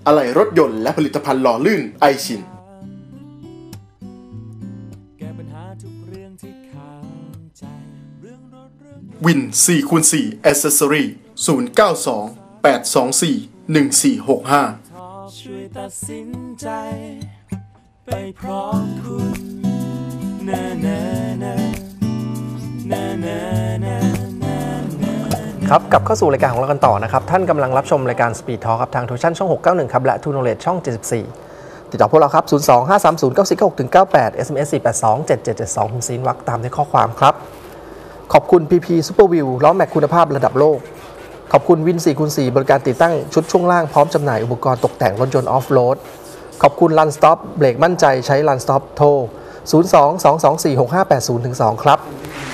อะไหล่รถยนต์และผลิตภัณฑ์หล่อลื่นไอชินวิน 4x4 Accessory 092 824 1465ช่วยตัดสินใจไปพร้อมคุณครับกลับเข้าสู่รายการของเรากันต่อนะครับท่านกำลังรับชมรายการ Speed Talk ครับทางทูชั่นช่อง691ครับและ True Knowledge ช่อง74ติดต่อพวกเราครับ02-530-9496-98 SMS 482-7772คุณซีนวักตามในข้อความครับขอบคุณ PP Super View ล้อแม็กคุณภาพระดับโลกขอบคุณวิน 4x4 บริการติดตั้งชุดช่วงล่างพร้อมจำหน่ายอุปกรณ์ตกแต่งรถยนต์ออฟโรดขอบคุณ Run Stop เบรกมั่นใจใช้ Run Stop โทร02-224-6580-2ครับ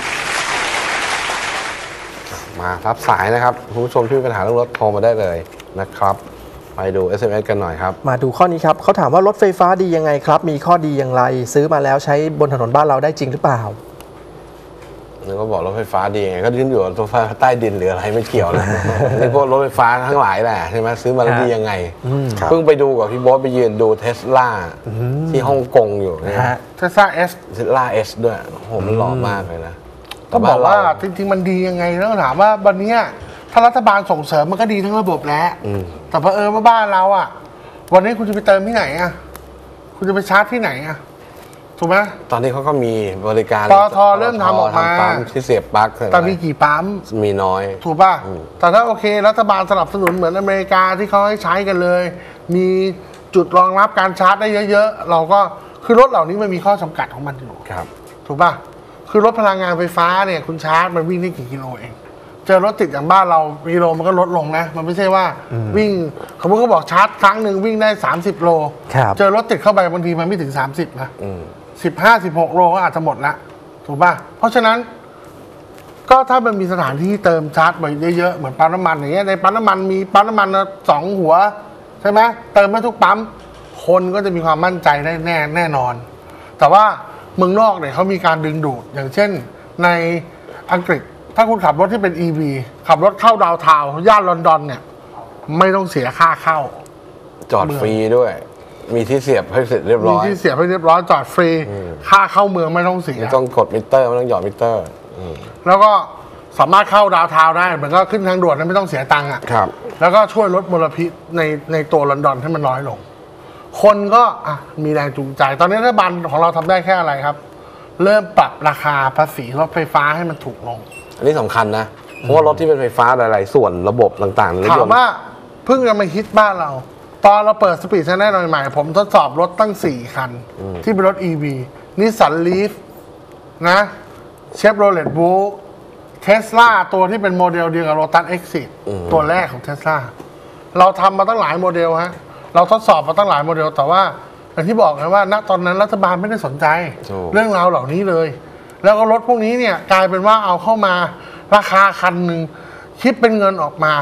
มารับสายนะครับผู้ชมที่มีปัญหาเรื่องรถโทรมาได้เลยนะครับไปดู SMS กันหน่อยครับมาดูข้อนี้ครับเขาถามว่ารถไฟฟ้าดียังไงครับมีข้อดีอย่างไรซื้อมาแล้วใช้บนถนนบ้านเราได้จริงหรือเปล่านึกว่าบอกรถไฟฟ้าดีไงก็ดิ้นอยู่รถไฟฟ้าใต้ดินหรืออะไรไม่เกี่ยวนะนี่พวกรถไฟฟ้าทั้งหลายแหละใช่ไหมซื้อมาแล้วดียังไงเพิ่งไปดูกับพี่โบ๊ทไปยืนดูเทสลาที่ฮ่องกงอยู่นะเทสลาเอ Sด้วยโหมันหล่อมากเลยนะก็บอกว่าจริงๆมันดียังไงแล้วถามว่าวันนี้ถ้ารัฐบาลส่งเสริมมันก็ดีทั้งระบบแล้วแต่เผอิญว่าบ้านเราวันนี้คุณจะไปเติมที่ไหนคุณจะไปชาร์จที่ไหนถูกไหมตอนนี้เขาก็มีบริการปตทเริ่มทำออกมาที่เสียบปลั๊กแต่มีกี่ปั๊มมีน้อยถูกป่ะแต่ถ้าโอเครัฐบาลสนับสนุนเหมือนอเมริกาที่เขาให้ใช้กันเลยมีจุดรองรับการชาร์จได้เยอะๆเราก็คือรถเหล่านี้มันมีข้อจำกัดของมันอยู่ถูกป่ะคือรถพลังงานไฟฟ้าเนี่ยคุณชาร์จมันวิ่งได้กี่กิโลเองเจอรถติดอย่างบ้านเรากิโลมันก็ลดลงนะมันไม่ใช่ว่าวิ่งสมมติเขาบอกชาร์จครั้งหนึ่งวิ่งได้30 โลเจอรถติดเข้าไปบางทีมันไม่ถึง30นะ15-16 โลก็อาจจะหมดละถูกป่ะเพราะฉะนั้นก็ถ้ามันมีสถานที่เติมชาร์จไปเยอะๆเหมือนปั๊มน้ำมันอย่างเงี้ยในปั๊มน้ำมันมีปั๊มน้ำมัน2 หัวใช่ไหมเติมไม่ทุกปั๊มคนก็จะมีความมั่นใจได้แน่นอนแต่ว่าเมืองนอกเนี่ยเขามีการดึงดูดอย่างเช่นในอังกฤษถ้าคุณขับรถที่เป็น EV ขับรถเข้าดาวน์ทาวน์ย่านลอนดอนเนี่ยไม่ต้องเสียค่าเข้าจอดฟรีด้วยมีที่เสียบให้เสร็จเรียบร้อยมีที่เสียบให้เรียบร้อยจอดฟรีค่าเข้าเมืองไม่ต้องเสียไม่ต้องกดมิเตอร์ไม่ต้องหยอดมิเตอร์แล้วก็สามารถเข้าดาวน์ทาวน์ได้เหมือนก็ขึ้นทางด่วนไม่ต้องเสียตังค์ครับแล้วก็ช่วยลดมลพิษในตัวลอนดอนให้มันน้อยลงคนก็มีแรงจูงใจตอนนี้รัฐบาลของเราทำได้แค่อะไรครับเริ่มปรับราคาภาษีรถไฟฟ้าให้มันถูกลงอันนี้สำคัญนะเพราะว่ารถที่เป็นไฟฟ้าหลายๆส่วนระบบต่างๆถามว่าเพิ่งจะมาฮิตบ้านเราตอนเราเปิดสปีดชาแนลใหม่ๆผมทดสอบรถตั้ง4 คันที่เป็นรถ EV นิสสันลีฟนะเชฟโรเลตบู๊เทสลาตัวที่เป็นโมเดลเดียวกับโรตัสเอ็กซิสตัวแรกของเทสลาเราทำมาตั้งหลายโมเดลฮะเราทดสอบมาตั้งหลายโมเดลแต่ว่าอย่างที่บอกนะว่าณตอนนั้นรัฐบาลไม่ได้สนใจเรื่องราวเหล่านี้เลยแล้วก็รถพวกนี้เนี่ยกลายเป็นว่าเอาเข้ามาราคาคันหนึ่งคิดเป็นเงินออกมา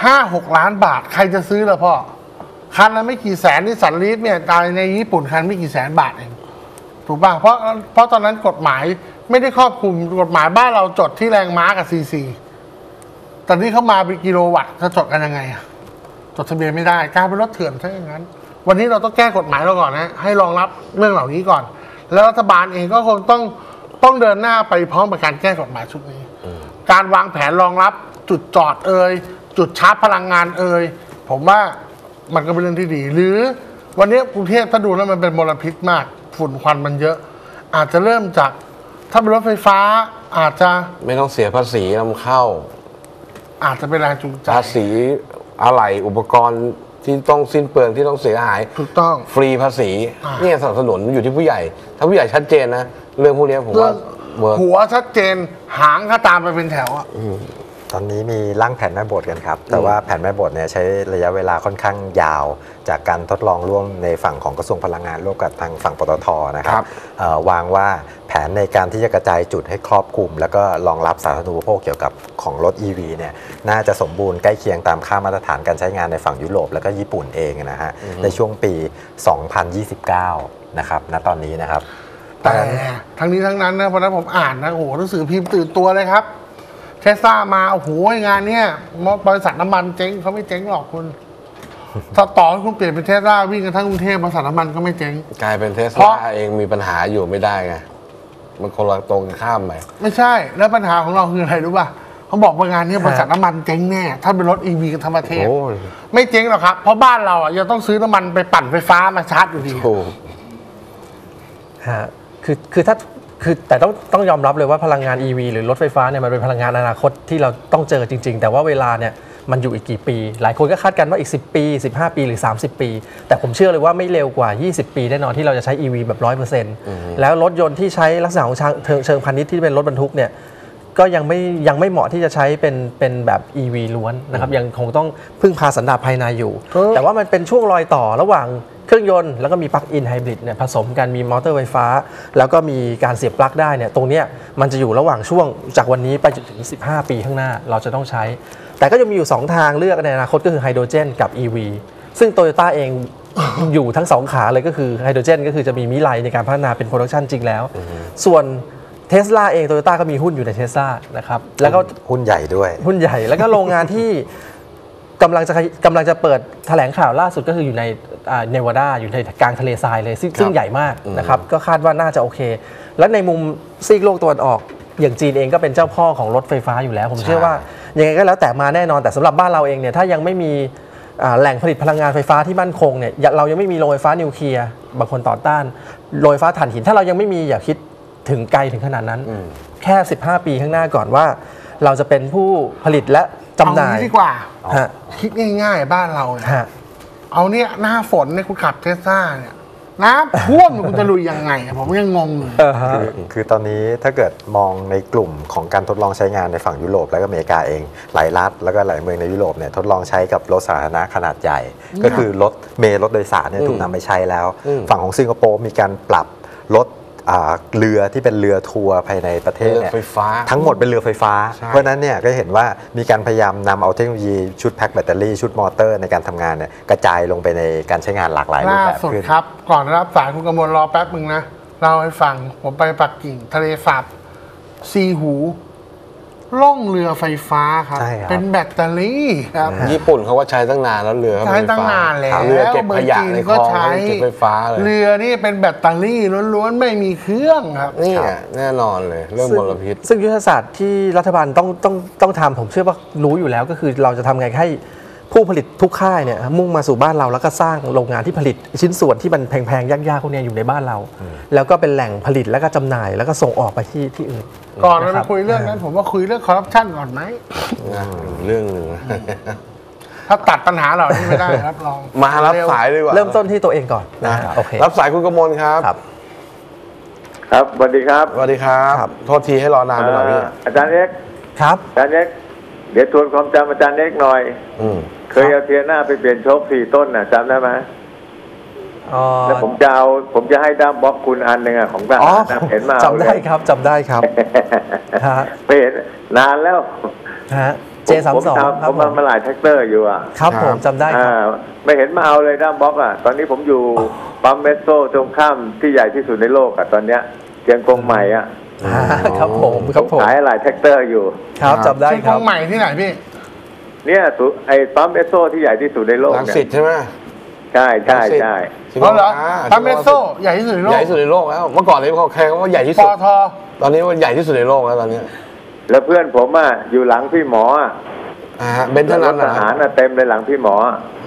5-6 ล้านบาทใครจะซื้อล่ะพ่อคันละไม่กี่แสนนิสสันลีฟเนี่ยตายในญี่ปุ่นคันไม่กี่แสนบาทเองถูกป่ะเพราะตอนนั้นกฎหมายไม่ได้ครอบคลุมกฎหมายบ้านเราจดที่แรงม้ากับซีซีแต่นี่เขามาเป็นกิโลวัตต์จะจดกันยังไงจดทะเบียนไม่ได้กลายเป็นรถเถื่อนใช่อย่างนั้นวันนี้เราต้องแก้กฎหมายเราก่อนนะให้รองรับเรื่องเหล่านี้ก่อนแล้วรัฐบาลเองก็คงต้องเดินหน้าไปพร้อมกับการแก้กฎหมายชุดนี้การวางแผนรองรับจุดจอดจุดชาร์จพลังงานผมว่ามันก็เป็นเรื่องที่ดีหรือวันนี้กรุงเทพถ้าดูแล้วมันเป็นมลพิษมากฝุ่นควันมันเยอะอาจจะเริ่มจากถ้าเป็นรถไฟฟ้าอาจจะไม่ต้องเสียภาษีนำเข้าอาจจะเป็นแรงจูงใจภาษีอะไหล่อุปกรณ์ที่ต้องสิ้นเปลืองที่ต้องเสียหายถูกต้องฟรีภาษีนี่สนับสนุนอยู่ที่ผู้ใหญ่ถ้าผู้ใหญ่ชัดเจนนะเรื่องพวกนี้ผมว่าหัวชัดเจนหางก็ตามไปเป็นแถวตอนนี้มีร่างแผนแม่บทกันครับแต่ว่าแผนแม่บทเนี่ยใช้ระยะเวลาค่อนข้างยาวจากการทดลองร่วมในฝั่งของกระทรวงพลังงานร่วมกับทางฝั่งปตท.นะครับวางว่าแผนในการที่จะกระจายจุดให้ครอบคลุมแล้วก็รองรับสาธารณูปโภคเกี่ยวกับของรถ EV เนี่ยน่าจะสมบูรณ์ใกล้เคียงตามค่ามาตรฐานการใช้งานในฝั่งยุโรปแล้วก็ญี่ปุ่นเองนะฮะในช่วงปี 2029 นะครับณตอนนี้นะครับแต่ทั้งนี้ทั้งนั้นนะเพราะนั้นผมอ่านนะโอ้โหหนังสือพิมพ์ตื่นตัวเลยครับเทสลามาโอ้โหงานเนี้ยบริษัทน้ำมันเจ๊งเขาไม่เจ๊งหรอกคุณถ้าต่อให้คุณเปลี่ยนเป็นเทสลาวิ่งกันทั้งกรุงเทพบริษัทน้ำมันก็ไม่เจ๊งกลายเป็นเทสเพลาราะเองมีปัญหาอยู่ไม่ได้ไงมันคนละตรงกันข้ามไปไม่ใช่แล้วปัญหาของเราคืออะไรรู้ป่ะเขาบอกว่างานนี้บริษัทน้ำมันเจ๊งแน่ถ้าเป็นรถ EV กันทั้งประเทศโอ้ยไม่เจ๊งหรอกครับเพราะบ้านเราอ่ะยังต้องซื้อน้ำมันไปปั่นไฟฟ้ามาชาร์จอยู่ดีถูกฮะคือถ้าคือแต่ต้องยอมรับเลยว่าพลังงาน EV หรือรถไฟฟ้าเนี่ยมันเป็นพลังงานอนาคตที่เราต้องเจอจริงๆแต่ว่าเวลาเนี่ยมันอยู่อีกกี่ปีหลายคนก็คาดกันว่าอีก10 ปี 15 ปีหรือ30 ปีแต่ผมเชื่อเลยว่าไม่เร็วกว่า20 ปีแน่นอนที่เราจะใช้ EV แบบ 100% แล้วรถยนต์ที่ใช้ลักษณะของเชิงพาณิชย์ที่เป็นรถบรรทุกเนี่ยก็ยังไม่เหมาะที่จะใช้เป็นแบบ EV ล้วนนะครับยังคงต้องพึ่งพาสันดาปภายในอยู่ แต่ว่ามันเป็นช่วงรอยต่อระหว่างเครื่องยนต์แล้วก็มีปลั๊กอินไฮบริดเนี่ยผสมกันมีมอเตอร์ไฟฟ้าแล้วก็มีการเสียบปลั๊กได้เนี่ยตรงเนี้ยมันจะอยู่ระหว่างช่วงจากวันนี้ไปจนถึง15 ปีข้างหน้าเราจะต้องใช้แต่ก็จะมีอยู่2ทางเลือกในอนาคตก็คือไฮโดรเจนกับ EV ซึ่ง Toyota เอง อยู่ทั้ง2ขาเลยก็คือไฮโดรเจนก็คือจะมีมิไลในการพัฒนาเป็นโปรดักชันจริงแล้วส่วนเทสลาเอง Toyota ก็มีหุ้นอยู่ในเทสลานะครับแล้วก็หุ้นใหญ่ด้วยหุ้นใหญ่แล้วก็โรงงานที่กำลังจะเปิดแถลงข่าวล่าสุดก็คืออยู่ในเนวาดาอยู่ในกลางทะเลทรายเลยซึ่งใหญ่มากนะครับก็คาดว่าน่าจะโอเคและในมุมซีกโลกตะวันออกอย่างจีนเองก็เป็นเจ้าพ่อของรถไฟฟ้าอยู่แล้วผมเชื่อว่ายังไงก็แล้วแต่มาแน่นอนแต่สำหรับบ้านเราเองเนี่ยถ้ายังไม่มีแหล่งผลิตพลังงานไฟฟ้าที่มั่นคงเนี่ยเรายังไม่มีโรงไฟฟ้านิวเคลียร์บางคนต่อต้านโรงไฟฟ้าถ่านหินถ้าเรายังไม่มีอย่าคิดถึงไกลถึงขนาดนั้นแค่15 ปีข้างหน้าก่อนว่าเราจะเป็นผู้ผลิตและจำหน่ายดีกว่าคิดง่ายๆบ้านเราเนี่ยเอาเนี่ยหน้าฝนเนี่ยคุณขับเทสลาเนี่ยน้ำท่วมคุณจะลุยยังไงผมยังงงเลยคือตอนนี้ถ้าเกิดมองในกลุ่มของการทดลองใช้งานในฝั่งยุโรปและก็อเมริกาเองหลายรัฐแล้วก็หลายเมืองในยุโรปเนี่ยทดลองใช้กับรถสาธารณะขนาดใหญ่ก็คือรถโดยสารเนี่ยถูกนำไปใช้แล้วฝั่งของสิงคโปร์มีการปรับรถเรือที่เป็นเรือทัวร์ภายในประเทศเนี่ยทั้งหมดเป็นเรือไฟฟ้าเพราะนั้นเนี่ยก็เห็นว่ามีการพยายามนำเอาเทคโนโลยีชุดแพ็คแบตเตอรี่ชุดมอเตอร์ในการทำงานเนี่ยกระจายลงไปในการใช้งานหลากหลายรูปแบบขึ้นครับก่อนรับสายคุณกมลรอแป๊บนึงนะเล่าให้ฟังผมไปปักกิ่งทะเลสาบซีหูล่องเรือไฟฟ้าครับเป็นแบตเตอรี่ครับญี่ปุ่นเขาก็ใช้ตั้งนานแล้วเรือใช้ตั้งนานแล้วเรือเก็บขยะในคลองเก็บไฟฟ้าเลยเรือนี่เป็นแบตเตอรี่ล้วนๆไม่มีเครื่องครับนี่แน่นอนเลยเรื่องมลพิษซึ่งยุทธศาสตร์ที่รัฐบาลต้องทำผมเชื่อว่ารู้อยู่แล้วก็คือเราจะทำไงให้ผู้ผลิตทุกค่ายเนี่ยมุ่งมาสู่บ้านเราแล้วก็สร้างโรงงานที่ผลิตชิ้นส่วนที่มันแพงๆยากๆพวกนี้อยู่ในบ้านเราแล้วก็เป็นแหล่งผลิตแล้วก็จำหน่ายแล้วก็ส่งออกไปที่อื่นก่อนเราจะคุยเรื่องนั้นผมว่าคุยเรื่องคอร์รัปชันก่อนไหมเรื่องหนึ่งถ้าตัดปัญหาเหล่านี้ไม่ได้ครับลองมารับสายดีกว่าเริ่มต้นที่ตัวเองก่อนนะโอเครับสายคุณกมลครับครับสวัสดีครับสวัสดีครับโทษทีให้รอนานไปหน่อยพี่อาจารย์เอกครับอาจารย์เอกเดี๋ยวทวนความจำอาจารย์เอกหน่อยเคยเอาเทียน่าไปเปลี่ยนโชค4 ต้นน่ะจำได้ไหมแล้วผมจะให้ด้ามบล็อกคุณอันหนึ่งของบ้านเห็นมาจำได้ครับจำได้ครับไปเห็นนานแล้ว J32 ผมมาหลายแท็กเตอร์อยู่ครับผมจำได้ไม่เห็นมาเอาเลยด้ามบล็อกตอนนี้ผมอยู่ปั๊มเมสโซตรงข้ามที่ใหญ่ที่สุดในโลกตอนเนี้ยเชียงกงใหม่ครับผมขายหลายแท็กเตอร์อยู่ครับจำได้ครับเชียงกงใหม่ที่ไหนพี่เนี่ยไอ้ปั๊มเมสโซที่ใหญ่ที่สุดในโลกเนี่ยรังสิตใช่ไหมใช่เพราะเหรอปั๊มเมสโซใหญ่ที่สุดในโลกใหญ่ที่สุดในโลกแล้วเมื่อก่อนนี้เขาแค่ว่าใหญ่ที่สุดตอนนี้ว่าใหญ่ที่สุดในโลกแล้วตอนนี้แล้วเพื่อนผมอยู่หลังพี่หมอเบนซ์นั้นทหารเต็มเลยหลังพี่หมอ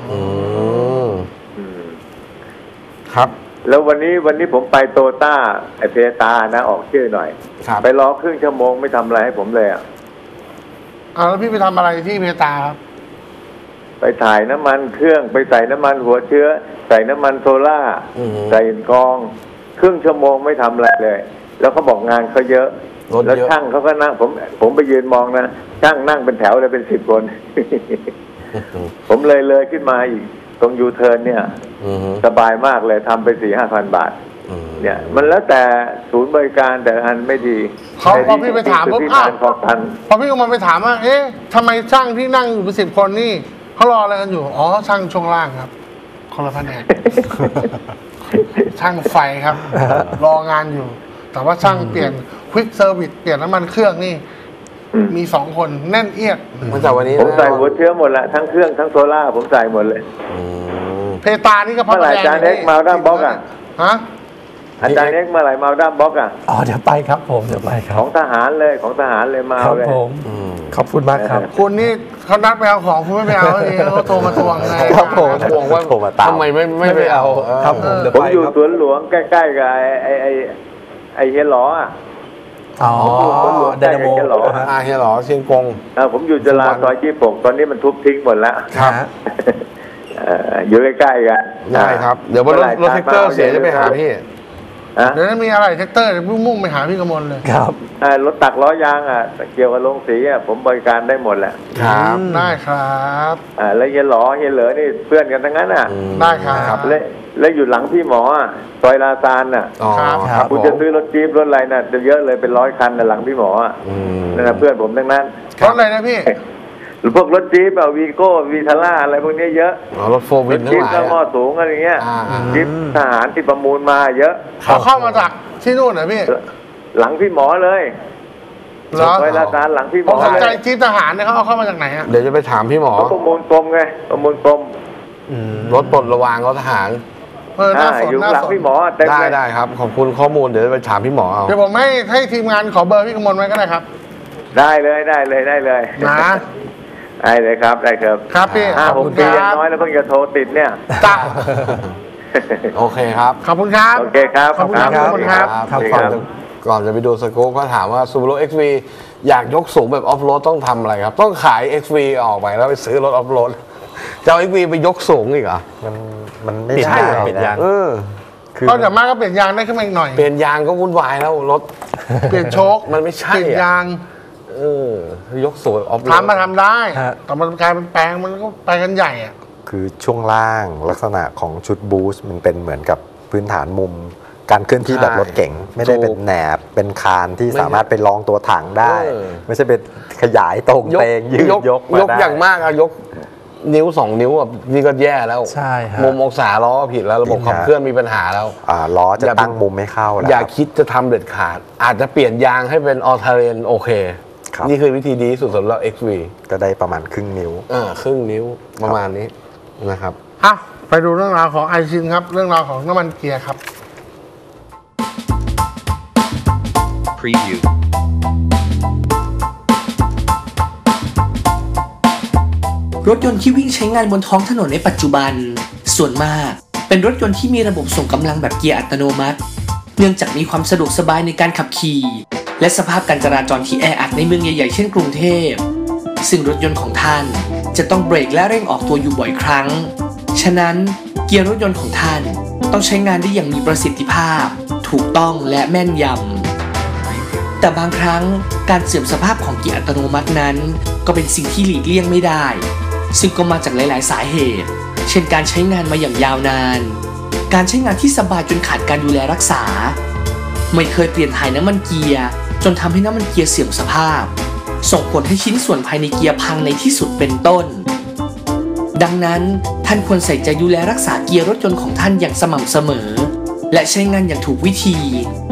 ครับแล้ววันนี้ผมไปโตต้าไอเพตานะออกชื่อหน่อยไปรอครึ่งชั่วโมงไม่ทำอะไรให้ผมเลยแล้วพี่ไปทำอะไรที่เพตาครับไปถ่ายน้ำมันเครื่องไปใส่น้ำมันหัวเชื้อใส่น้ำมันโซล่าใส่กองครึ่งชั่วโมงไม่ทำอะไรเลยแล้วเขาบอกงานเขาเยอะแล้วช่างเขาก็นั่งผมไปยืนมองนะช่างนั่งเป็นแถวเลยเป็น10 คนผมเลยขึ้นมาอีกตรงยูเทิร์นเนี่ยสบายมากเลยทำไป 4-5,000 บาทเนี่ยมันแล้วแต่ศูนย์บริการแต่อันไม่ดีพอพี่ไปถามปุ๊บพอพี่ก็มาไปถามว่าเอ๊ะทำไมช่างที่นั่งอยู่เป็น10 คนนี่เขารออะไรกันอยู่ช่างช่วงล่างครับคนละแผนกช่างไฟครับรองานอยู่แต่ว่าช่างเปลี่ยนควิกเซอร์วิสเปลี่ยนน้ำมันเครื่องนี่มี2 คนแน่นเอียดเมื่อจากวันนี้ผมใส่หัวเชื้อหมดละทั้งเครื่องทั้งโซล่าผมใส่หมดเลยเพตานี่ก็พัเมื่อไหร่อาจารย์เอ็กซ์มาด้ามบล็อกอ่ะฮะอาจารย์เอ็กซ์เมื่อไหร่มาด้ามบล็อกอ่ะอ๋อเดี๋ยวไปครับผมเดี๋ยวไปครับของทหารเลยของทหารเลยมาครับเลยผมขอบคุณมากครับคุณนี่เขานัดไปเอาของคุณไม่ไปเอาเองเขาโทรมาทวงไงครับผมทวงว่าโทรมาตามทำไมไม่ไปเอาครับผมเดี๋ยวผมไปอยู่ครับสวนหลวงใกล้ๆกับไอ้เฮียหลออ่ะอ๋อไดนาโมใกล้ๆกับเฮียหลอเฮียหรอเชียงกงผมอยู่จราซอย26ตอนนี้มันทุบทิ้งหมดแล้วครับอยู่ใกล้ๆกันได้ครับ เดี๋ยวว่ารถแท็กเตอร์เสียจะไปหาพี่เดี๋ยวมีอะไรแท็กเตอร์มุ่งไปหาพี่กมลเลยครับรถตักล้อยางเกี่ยวกับโรงสีผมบริการได้หมดแหละครับได้ครับแล้วเฮียหลอเฮียเหลอนี่เพื่อนกันทั้งนั้นได้ครับแล้วอยู่หลังพี่หมอซอยลาซานอ๋อครับคุณจะซื้อรถจี๊ปรถอะไรเยอะเลยเป็น100 คันหลังพี่หมอนั่นนะเพื่อนผมทั้งนั้นรถอะไรนะพี่หรือพวกรถจี๊ปวีโก้วีทาร่าอะไรพวกนี้เยอะรถโฟวิรนถทั้งจี๊ปหลายแล้วหม้อสูงอะไรเงี้ยจี๊ปทหารที่ประมูลมาเยอะเขาเข้ามาจากที่นู่นเหรอพี่หลังพี่หมอเลยเหรอซอยลาซานหลังพี่หผมอสนใจเลยจี๊ปทหารเนี่ยเขาเอาเข้ามาจากไหนอะเดี๋ยวจะไปถามพี่หมอเขาประมูลกรมไงประมูลกรมรถปลดระวางรถทหารน่าสนอยู่น่าหลังสนพี่หมอเต็มได้เลยได้ครับ ขอบคุณข้อมูลเดี๋ยวจะไปถามพี่หมอเอาเดี๋ยวผมให้ทีมงานขอเบอร์พี่กมลไว้ก็ได้ครับได้เลยได้เลยได้เลยนะได้เลยครับได้ครับครับพี่ขอบ 5-6 คุณปีคอย่ารับงน้อยแล้วเพิ่งจะโทรติดเนี่ยจ้าโอเคครับขอบคุณครับโอเคครับขอบคุณครับขอบคุณครับครับก่อนจะไปดูสกู๊ปเขาถามว่า Subaru XV อยากยกสูงแบบออฟโรดต้องทำอะไรครับ ต้องขาย XV ออกไปแล้วไปซื้อรถออฟโรดจะเอา XV ไปยกสูงอีกเหรอมันไม่ปิดใช่ยางหรอกปิดนะยางคือก็เดี๋ยวมากก็เปลี่ยนยางได้ขึ้นมาอีกหน่อยเปลี่ยนยางก็วุ่นวายแล้วรถเปลี่ยนโชคมันไม่ใช่เปลี่ยนอะยางยกสูงออฟโรดทำได้ฮะแต่มันกลายเป็นแปลงมันก็ไปกันใหญ่อะคือช่วงล่างลักษณะของชุดบูสต์มันเป็นเหมือนกับพื้นฐานมุม การเคลื่อนที่แบบรถเก๋งไม่ได้เป็นแหนบเป็นคานที่สามารถไปรองตัวถังได้ ไม่ใช่เป็นขยายตรงเตงยืดยกมาได้อย่างมากอะยกนิ้ว2 นิ้วแบบนี่ก็แย่แล้วใช่ฮะมุมองศาล้อผิดแล้วระบบขับเคลื่อนมีปัญหาแล้วล้อจะตั้งมุมไม่เข้าแล้วอย่าคิดจะทำเด็ดขาด อาจจะเปลี่ยนยางให้เป็นออเทเรนโอเคครับนี่คือวิธีดีที่สุดสำหรับ XV ก็ได้ประมาณครึ่งนิ้วครึ่งนิ้วประมาณนี้นะครับอ่ะไปดูเรื่องราวของไอชินครับ เรื่องราวของน้ำมันเกียร์ครับ Preview. รถยนต์ที่วิ่งใช้งานบนท้องถนนในปัจจุบันส่วนมากเป็นรถยนต์ที่มีระบบส่งกำลังแบบเกียร์อัตโนมัติเนื่องจากมีความสะดวกสบายในการขับขี่และสภาพการจราจรที่แออัดในเมืองใหญ่ๆเช่นกรุงเทพซึ่งรถยนต์ของท่านจะต้องเบรกและเร่งออกตัวอยู่บ่อยครั้งฉะนั้นเกียร์รถยนต์ของท่านต้องใช้งานได้อย่างมีประสิทธิภาพถูกต้องและแม่นยำแต่บางครั้งการเสื่อมสภาพของเกียร์อัตโนมัตินั้นก็เป็นสิ่งที่หลีกเลี่ยงไม่ได้ซึ่งก็มาจากหลายๆสาเหตุเช่นการใช้งานมาอย่างยาวนานการใช้งานที่สบายจนขาดการดูแลรักษาไม่เคยเปลี่ยนถ่ายน้ำมันเกียร์จนทำให้น้ำมันเกียร์เสื่อมสภาพส่งผลให้ชิ้นส่วนภายในเกียร์พังในที่สุดเป็นต้นดังนั้นท่านควรใส่ใจดูแลรักษาเกียร์รถยนต์ของท่านอย่างสม่ำเสมอและใช้งานอย่างถูกวิธี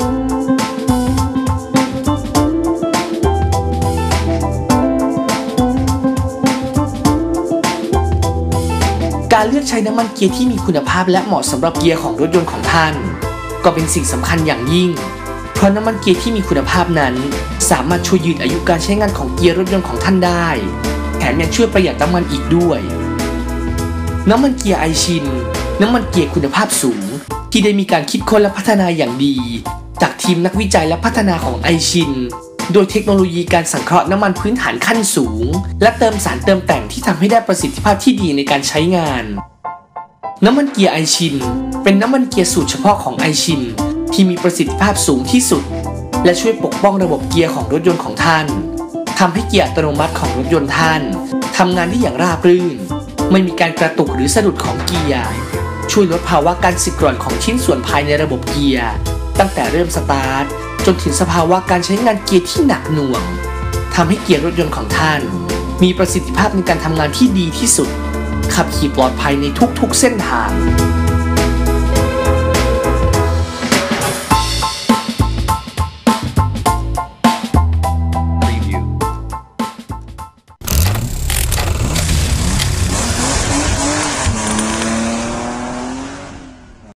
การเลือกใช้น้ำมันเกียร์ที่มีคุณภาพและเหมาะสำหรับเกียร์ของรถยนต์ของท่านก็เป็นสิ่งสำคัญอย่างยิ่งเพราะน้ำมันเกียร์ที่มีคุณภาพนั้นสามารถช่วยยืดอายุการใช้งานของเกียร์รถยนต์ของท่านได้แถมยังช่วยประหยัดน้ำมันอีกด้วยน้ำมันเกียร์ไอชินน้ำมันเกียร์คุณภาพสูงที่ได้มีการคิดค้นและพัฒนาอย่างดีจากทีมนักวิจัยและพัฒนาของไอชินโดยเทคโนโลยีการสังเคราะห์น้ำมันพื้นฐานขั้นสูงและเติมสารเติมแต่งที่ทำให้ได้ประสิทธิภาพที่ดีในการใช้งานน้ำมันเกียร์ไอชินเป็นน้ำมันเกียร์สูตรเฉพาะของไอชินที่มีประสิทธิภาพสูงที่สุดและช่วยปกป้องระบบเกียร์ของรถยนต์ของท่านทำให้เกียร์อัตโนมัติของรถยนต์ท่านทำงานได้อย่างราบรื่นไม่มีการกระตุกหรือสะดุดของเกียร์ช่วยลดภาวะการสึกกร่อนของชิ้นส่วนภายในระบบเกียร์ตั้งแต่เริ่มสตาร์ทจนถึงสภาวะการใช้งานเกียร์ที่หนักหน่วงทำให้เกียร์รถยนต์ของท่านมีประสิทธิภาพในการทำงานที่ดีที่สุดขับขี่ปลอดภัยในทุกๆเส้นทาง